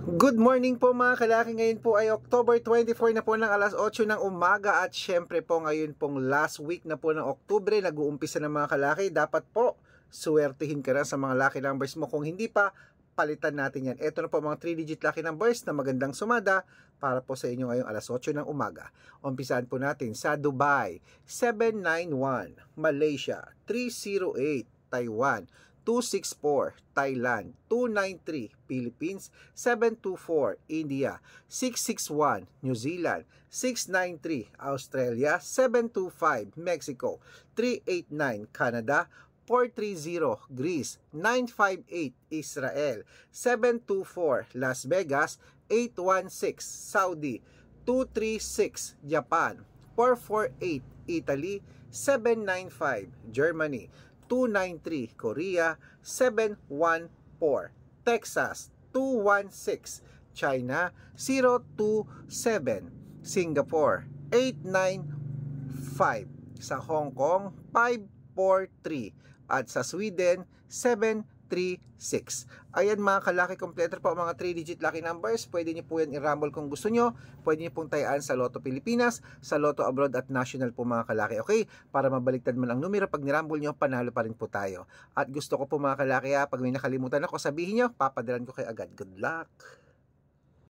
Good morning po mga kalaki. Ngayon po ay October 24 na po ng alas 8 ng umaga at syempre po ngayon pong last week na po ng Oktubre, nag-uumpisa ng mga kalaki. Dapat po suwertihin ka na sa mga lucky numbers mo. Kung hindi pa, palitan natin yan. Ito na po mga 3-digit lucky numbers na magandang sumada para po sa inyo ngayong alas 8 ng umaga. Umpisahan po natin sa Dubai, 791, Malaysia, 308, Taiwan, 264, Thailand, 293, Philippines, 724, India, 661, New Zealand, 693, Australia, 725, Mexico, 389, Canada, 430, Greece, 958, Israel, 724, Las Vegas, 816, Saudi, 236, Japan, 448, Italy, 795, Germany, 293, Korea, 714, Texas, 216, China, 027, Singapore, 895, sa Hong Kong, 543, at sa Sweden, 736. Ayan mga kalaki, kompleto po mga 3-digit lucky numbers. Pwede nyo po yan i-rumble kung gusto nyo. Pwede nyo pong tayaan sa Lotto Pilipinas, sa Lotto Abroad at National po mga kalaki. Okay? Para mabaliktad man ang numero, pag ni-rumble nyo, panalo pa rin po tayo. At gusto ko po mga kalaki, pag may nakalimutan ako, sabihin nyo, papadalan ko kayo agad. Good luck!